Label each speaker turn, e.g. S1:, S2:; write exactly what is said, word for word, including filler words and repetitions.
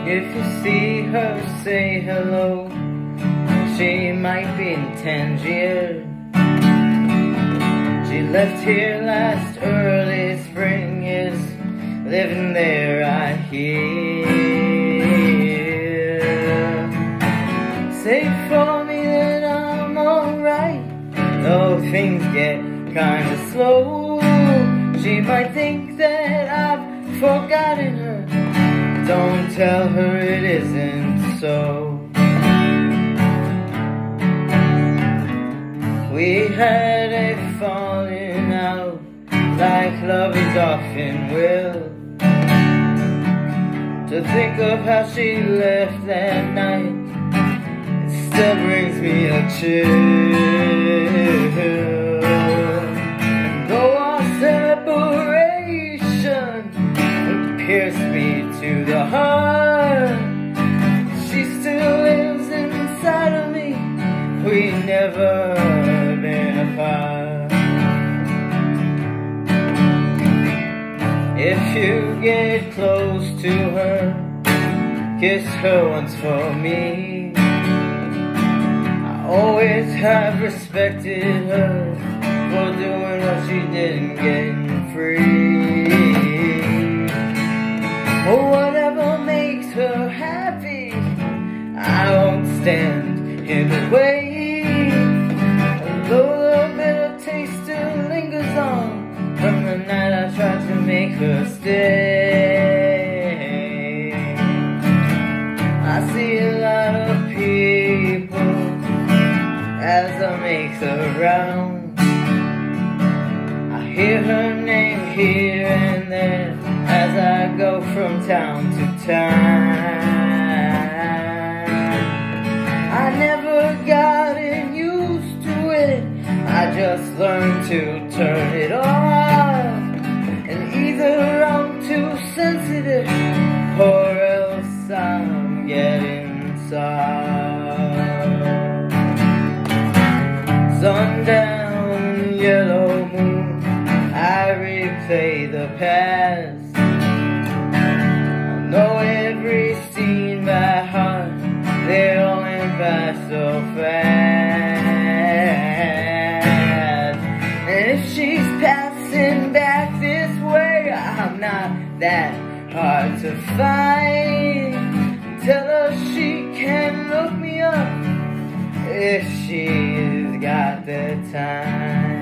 S1: If you see her, say hello. She might be in Tangier. She left here last early spring, is living there, I hear. Say for me that I'm alright, though things get kinda slow. She might think that I've forgotten her. Don't tell her it isn't so. We had a falling out, like lovers often will. To think of how she left that night, it still brings me a chill. Though our separation pierced me to the heart, she still lives inside of me. We never been apart. If you get close to her, kiss her once for me. I always have respected her for doing what she didn't get free. Or whatever makes her happy, I won't stand in the way. Although the bitter taste still lingers on from the night I tried to make her stay. I see a lot of people as I make the round. I hear her name here and there as I go from town to town. I never got used to it, I just learned to turn it off. And either I'm too sensitive, or else I'm getting soft. Sundown, yellow moon, I replay the past. I know every scene by heart, they all went by so fast. And if she's passing back this way, I'm not that hard to find. Tell her she can look me up if she's got the time.